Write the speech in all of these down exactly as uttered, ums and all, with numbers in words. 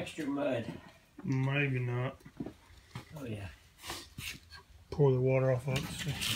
extra mud. Maybe not. Oh yeah. Pour the water off of it.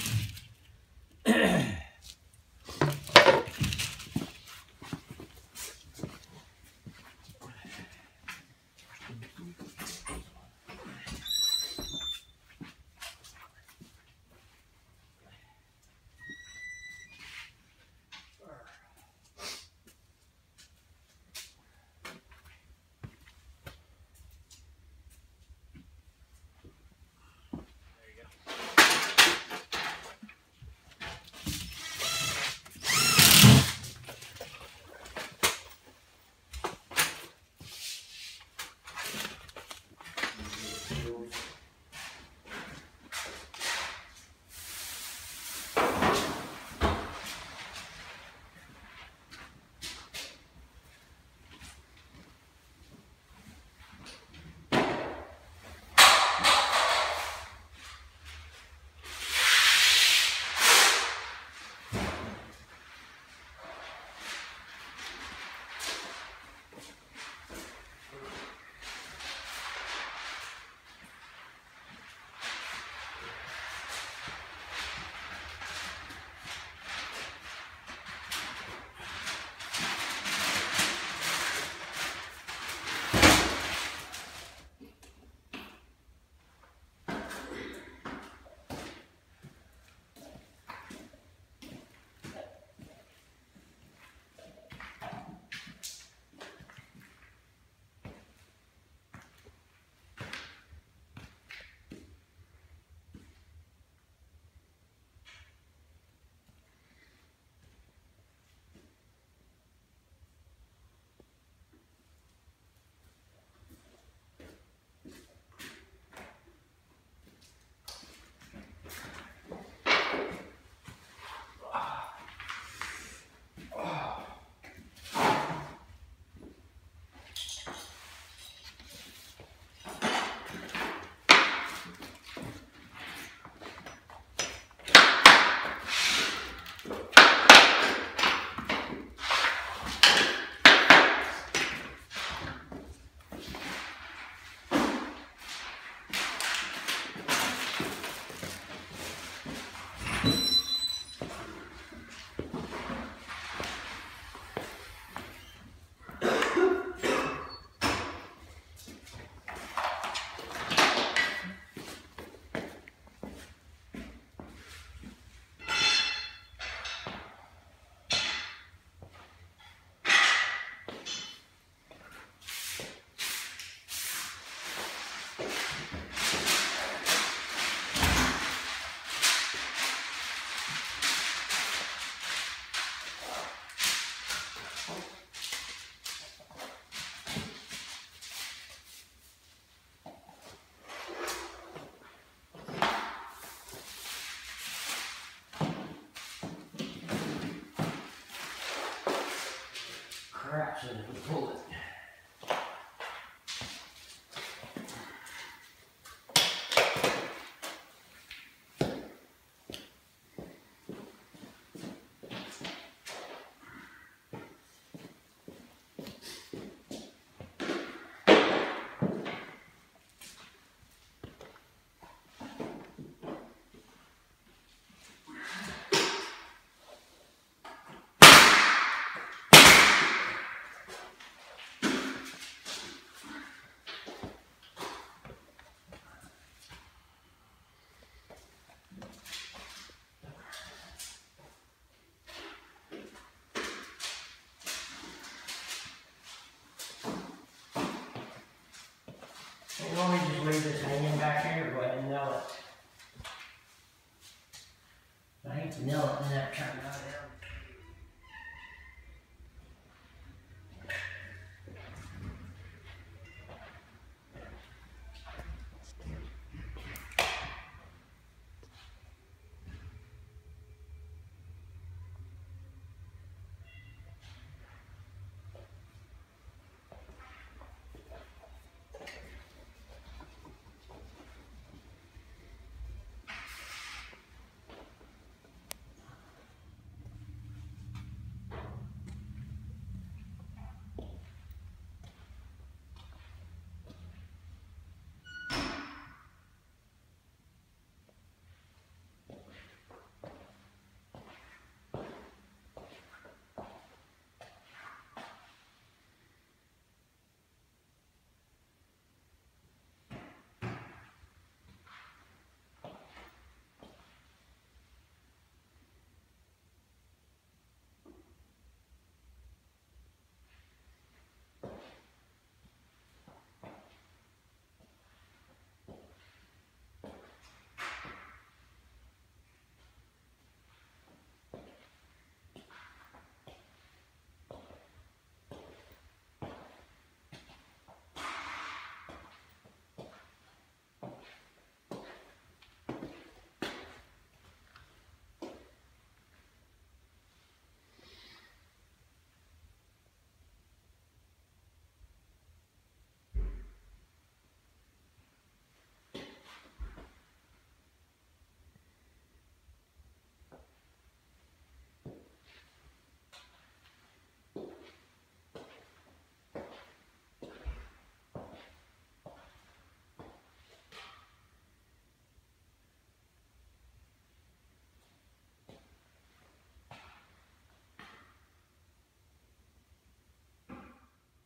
Crap, should have pulled it.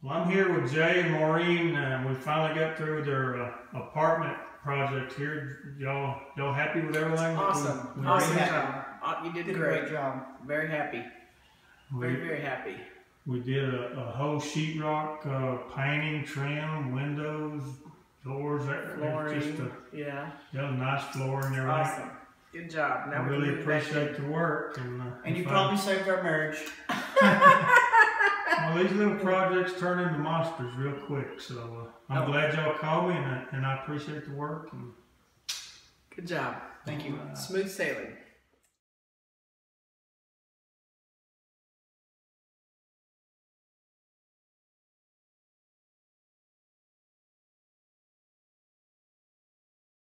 Well, I'm here with Jay and Maureen, and we finally got through their uh, apartment project here. Y'all, y'all happy with everything? Awesome, We, we awesome did? job. Uh, you did, Did a great. great job. Very happy. Very, We, very happy. we did a, a whole sheetrock uh, painting, trim, windows, doors. That Flooring. just a Yeah. yeah, nice flooring and everything. Awesome. Good job. I Now we can really move back appreciate in. the work. And, uh, And you if I- probably saved our marriage. Well, these little projects turn into monsters real quick, so uh, I'm Oh. glad y'all called me, and I, and I appreciate the work. And Good job. Thank you. Smooth sailing.